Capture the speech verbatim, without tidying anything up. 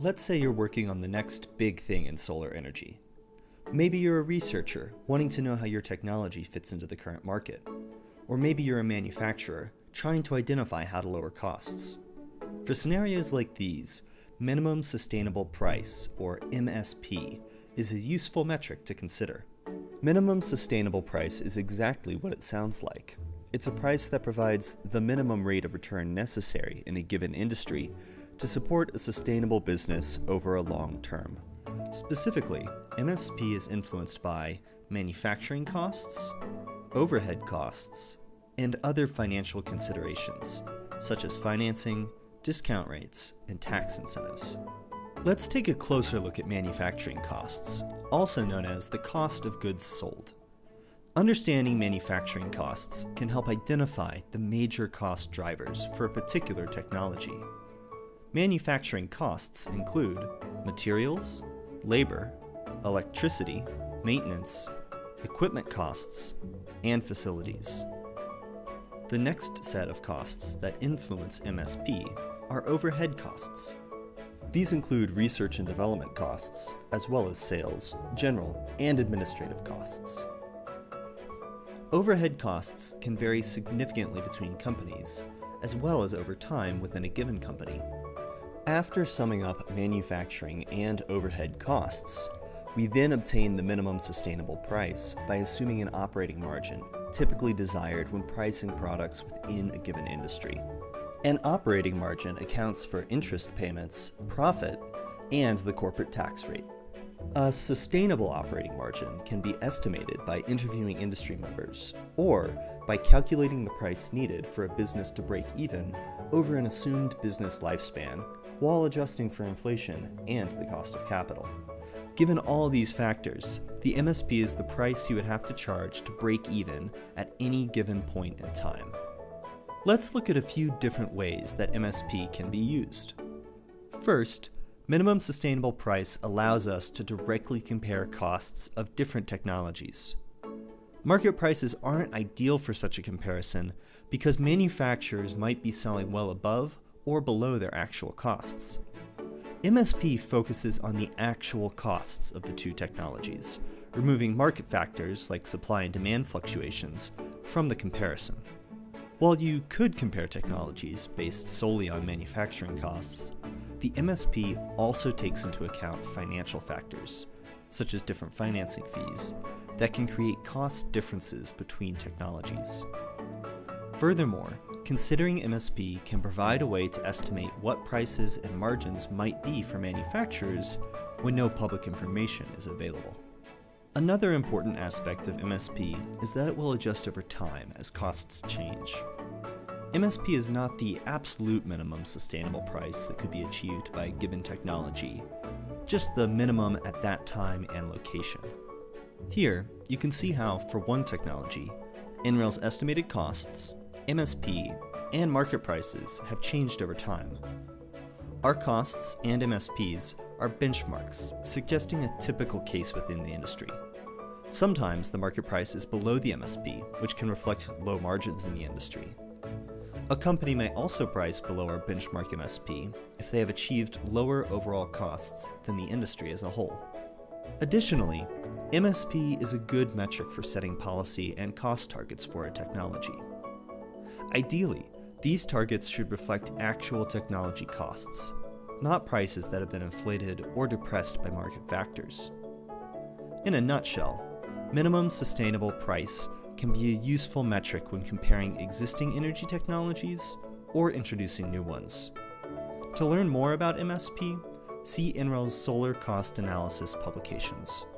Let's say you're working on the next big thing in solar energy. Maybe you're a researcher wanting to know how your technology fits into the current market. Or maybe you're a manufacturer trying to identify how to lower costs. For scenarios like these, minimum sustainable price, or M S P, is a useful metric to consider. Minimum sustainable price is exactly what it sounds like. It's a price that provides the minimum rate of return necessary in a given industry to support a sustainable business over a long term. Specifically, M S P is influenced by manufacturing costs, overhead costs, and other financial considerations, such as financing, discount rates, and tax incentives. Let's take a closer look at manufacturing costs, also known as the cost of goods sold. Understanding manufacturing costs can help identify the major cost drivers for a particular technology. Manufacturing costs include materials, labor, electricity, maintenance, equipment costs, and facilities. The next set of costs that influence M S P are overhead costs. These include research and development costs, as well as sales, general, and administrative costs. Overhead costs can vary significantly between companies, as well as over time within a given company. After summing up manufacturing and overhead costs, we then obtain the minimum sustainable price by assuming an operating margin, typically desired when pricing products within a given industry. An operating margin accounts for interest payments, profit, and the corporate tax rate. A sustainable operating margin can be estimated by interviewing industry members, or by calculating the price needed for a business to break even over an assumed business lifespan, while adjusting for inflation and the cost of capital. Given all these factors, the M S P is the price you would have to charge to break even at any given point in time. Let's look at a few different ways that M S P can be used. First, minimum sustainable price allows us to directly compare costs of different technologies. Market prices aren't ideal for such a comparison because manufacturers might be selling well above or below their actual costs. M S P focuses on the actual costs of the two technologies, removing market factors like supply and demand fluctuations from the comparison. While you could compare technologies based solely on manufacturing costs, the M S P also takes into account financial factors, such as different financing fees, that can create cost differences between technologies. Furthermore, considering M S P can provide a way to estimate what prices and margins might be for manufacturers when no public information is available. Another important aspect of M S P is that it will adjust over time as costs change. M S P is not the absolute minimum sustainable price that could be achieved by a given technology, just the minimum at that time and location. Here, you can see how, for one technology, N R E L's estimated costs, M S P, and market prices have changed over time. Our costs and M S Ps are benchmarks, suggesting a typical case within the industry. Sometimes the market price is below the M S P, which can reflect low margins in the industry. A company may also price below our benchmark M S P if they have achieved lower overall costs than the industry as a whole. Additionally, M S P is a good metric for setting policy and cost targets for a technology. Ideally, these targets should reflect actual technology costs, not prices that have been inflated or depressed by market factors. In a nutshell, minimum sustainable price can be a useful metric when comparing existing energy technologies or introducing new ones. To learn more about M S P, see N R E L's Solar Cost Analysis publications.